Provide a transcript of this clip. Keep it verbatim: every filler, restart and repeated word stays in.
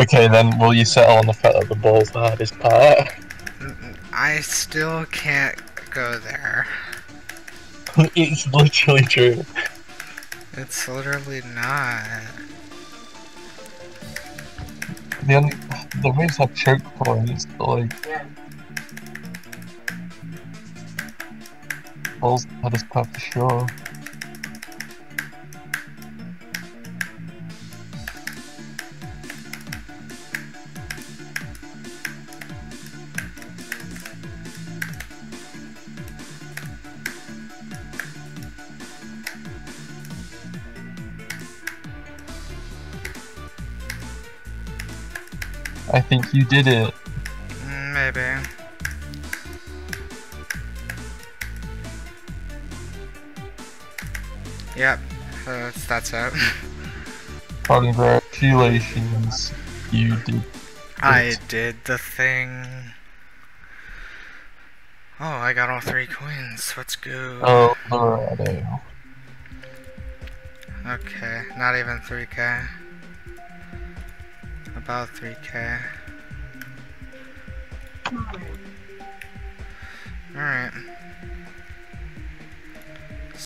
Okay, then will you settle on the fact that the ball's the hardest part? I still can't go there. It's literally true. It's literally not. The only the waves have choke points, but like ball's the hardest part for sure. I think you did it. Maybe. Yep, that's, that's it. Congratulations, you did it. I did the thing. Oh, I got all three coins. Let's go. Oh, Dorado. Okay, not even three K. About three K. Alright.